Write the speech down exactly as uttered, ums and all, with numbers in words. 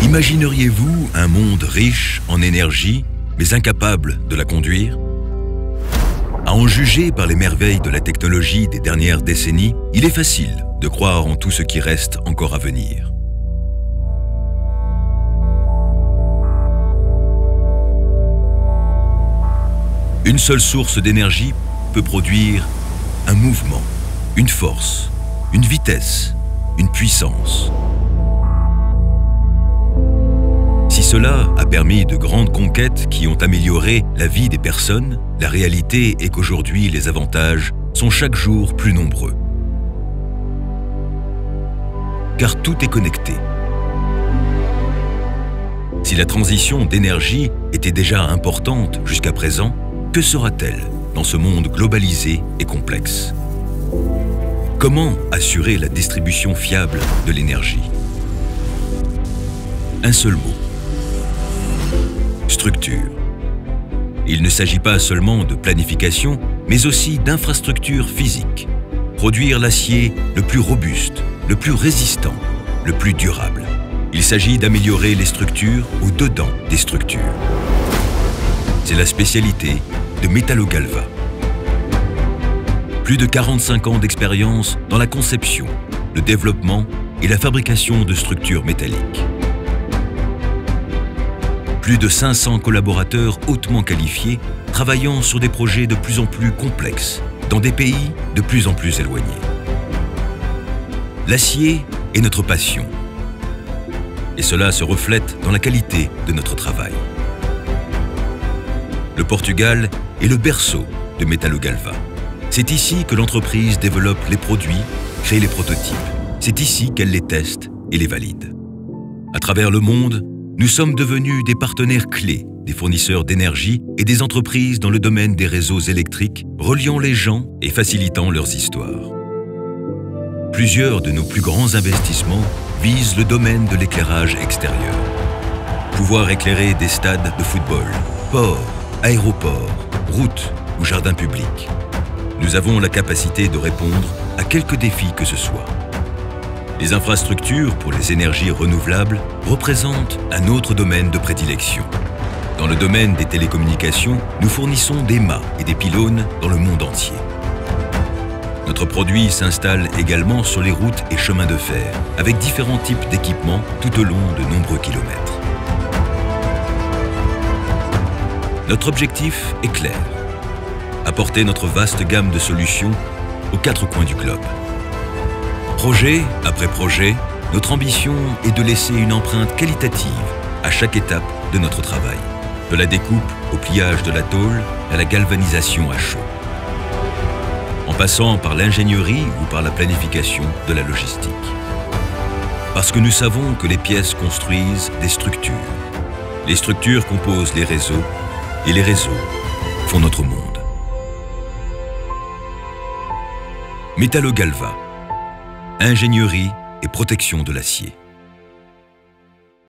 Imagineriez-vous un monde riche en énergie, mais incapable de la conduire? À en juger par les merveilles de la technologie des dernières décennies, il est facile de croire en tout ce qui reste encore à venir. Une seule source d'énergie peut produire un mouvement, une force, une vitesse, une puissance. Si cela a permis de grandes conquêtes qui ont amélioré la vie des personnes, la réalité est qu'aujourd'hui les avantages sont chaque jour plus nombreux. Car tout est connecté. Si la transition d'énergie était déjà importante jusqu'à présent, que sera-t-elle dans ce monde globalisé et complexe? Comment assurer la distribution fiable de l'énergie? Un seul mot. Structure. Il ne s'agit pas seulement de planification, mais aussi d'infrastructures physiques. Produire l'acier le plus robuste, le plus résistant, le plus durable. Il s'agit d'améliorer les structures au-dedans des structures. C'est la spécialité de Metallo-Galva. Plus de quarante-cinq ans d'expérience dans la conception, le développement et la fabrication de structures métalliques. Plus de cinq cents collaborateurs hautement qualifiés travaillant sur des projets de plus en plus complexes dans des pays de plus en plus éloignés. L'acier est notre passion et cela se reflète dans la qualité de notre travail. Le Portugal est le berceau de Metallo-Galva. C'est ici que l'entreprise développe les produits, crée les prototypes. C'est ici qu'elle les teste et les valide. À travers le monde, nous sommes devenus des partenaires clés des fournisseurs d'énergie et des entreprises dans le domaine des réseaux électriques, reliant les gens et facilitant leurs histoires. Plusieurs de nos plus grands investissements visent le domaine de l'éclairage extérieur. Pouvoir éclairer des stades de football, ports, aéroports, routes ou jardins publics. Nous avons la capacité de répondre à quelque défi que ce soit. Les infrastructures pour les énergies renouvelables représentent un autre domaine de prédilection. Dans le domaine des télécommunications, nous fournissons des mâts et des pylônes dans le monde entier. Notre produit s'installe également sur les routes et chemins de fer, avec différents types d'équipements tout au long de nombreux kilomètres. Notre objectif est clair, apporter notre vaste gamme de solutions aux quatre coins du globe. Projet après projet, notre ambition est de laisser une empreinte qualitative à chaque étape de notre travail, de la découpe au pliage de la tôle à la galvanisation à chaud, en passant par l'ingénierie ou par la planification de la logistique. Parce que nous savons que les pièces construisent des structures. Les structures composent les réseaux et les réseaux font notre monde. Metallo-Galva. Ingénierie et protection de l'acier.